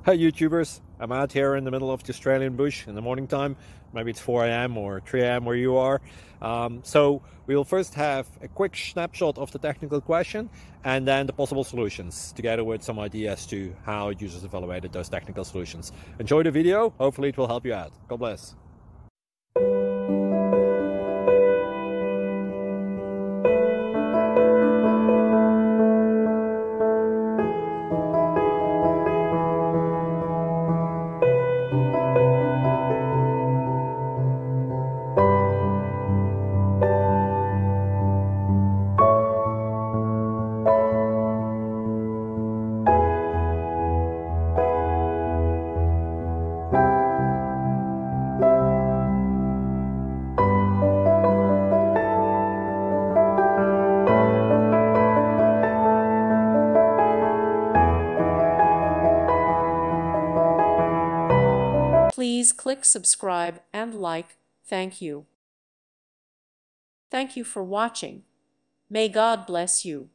Hi YouTubers, I'm out here in the middle of the Australian bush in the morning time. Maybe it's 4 a.m. or 3 a.m. where you are. So we'll first have a quick snapshot of the technical question and then the possible solutions, together with some ideas to how users evaluated those technical solutions. Enjoy the video, hopefully it will help you out. God bless. Please click subscribe and like. Thank you. Thank you for watching. May God bless you.